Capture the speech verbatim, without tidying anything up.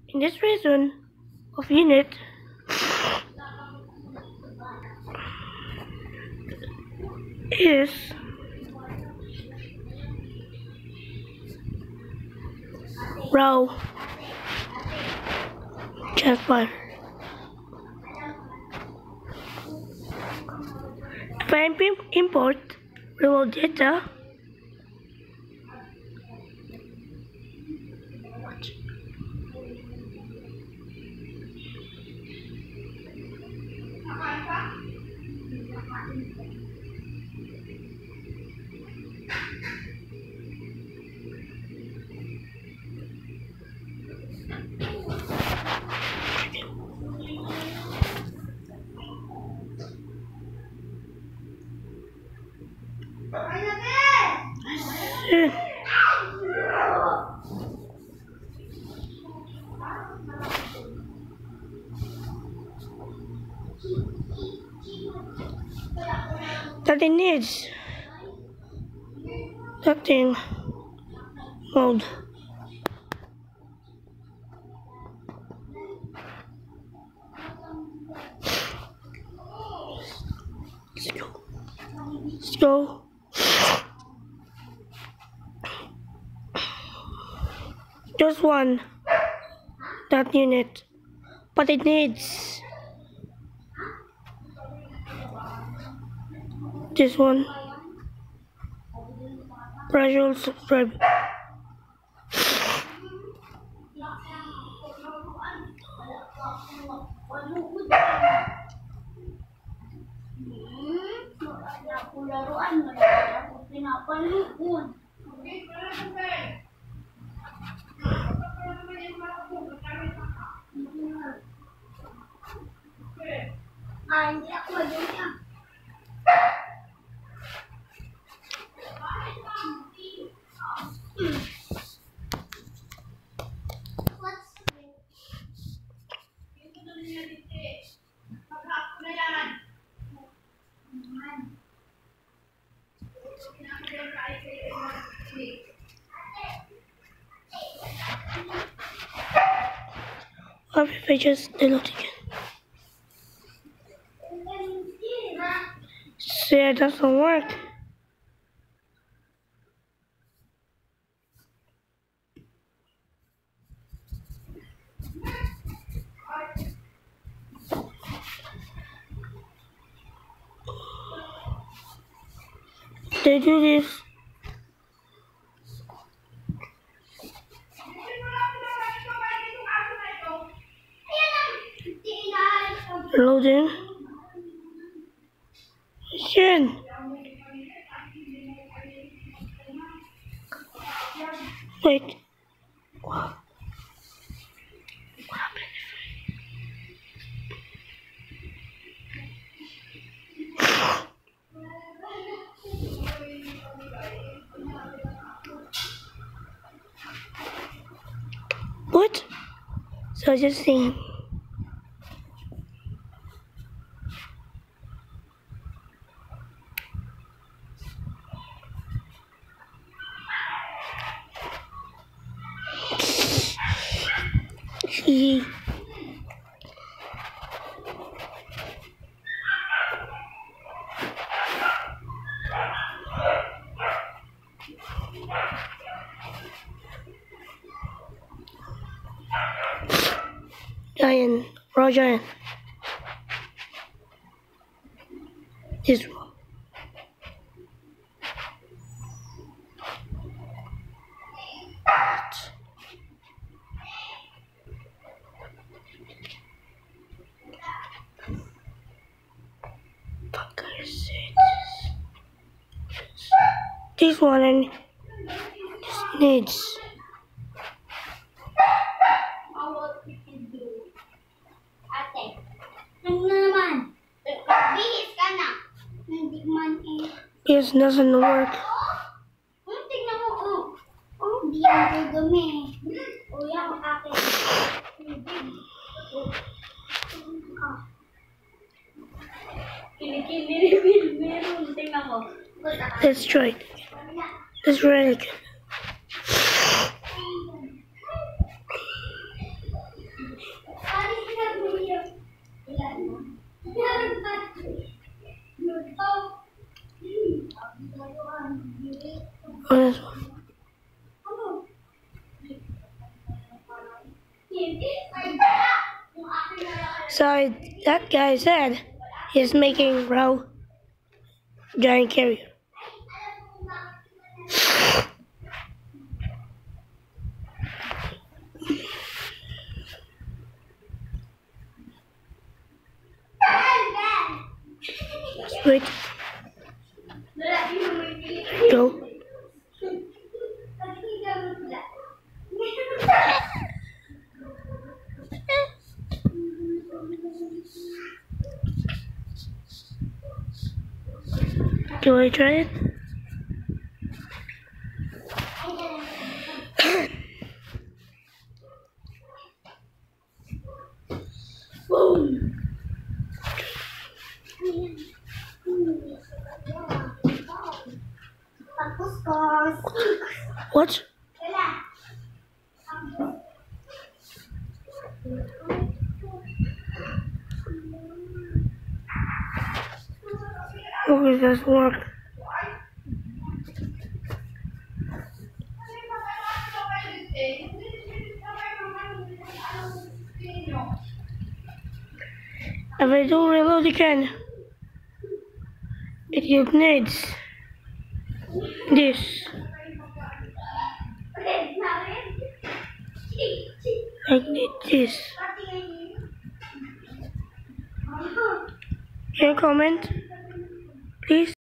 In this reason of unit is row transponder. If I import real data, that it needs nothing mode. Let's go. Let's go. Just one that unit, but it needs this one. Pressure subscribe. Ah, hindi ako mag-iya. What if I just delete again? See, it doesn't work. They do this. Loading. Again. Wait. What happened? What? So I just saying. He Giant, raw giant. This one. Fuck, I said this. This one and this needs. Ate, ano naman? Bihis ka na. Hindi man eh. This doesn't work. Oh, tignan mo, oh. Oh, di yan dudumi. Oh, yan ang akin. Oh. Kilikili, meron. Tignan mo. Let's try it. Let's try it again. So that guy said he's making raw giant carrier. Wait. Go. Do I try it? Boom. What? Oh, it doesn't work. If I don't reload again, it needs this. I need this. Can you comment, please?